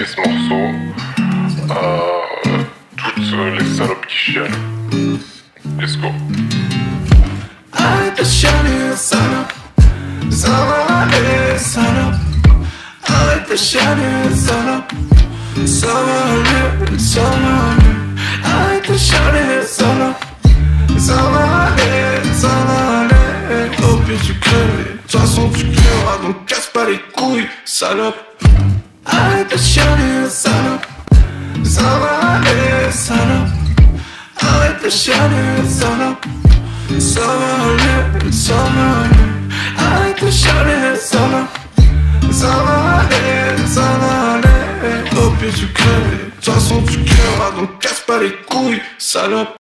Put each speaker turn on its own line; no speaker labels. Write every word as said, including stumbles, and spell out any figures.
dédier ce morceau à toutes les salopes qui chialent. Let's go.
Arrête de chialer, salope. Ça va aller, salope. Arrête de chialer, salope. Ça va aller, ça va aller. Arrête de chialer, salope. Ça va aller, ça va aller. Au pire tu crèves, de toute façon tu crèveras, donc casse pas les couilles, salope. Arrête de chialer, salope. Ça va aller, salope. Arrête de chialer, salope. Ça va aller, ça va aller. Arrête de chialer, salope. Ça va aller, ça va aller. Au pire tu crèves, de toute façon tu crèveras, donc casse pas les couilles, salope.